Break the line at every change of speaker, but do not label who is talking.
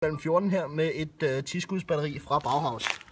Spalm 14 her med et 10-skudsbatteri fra Bauhaus.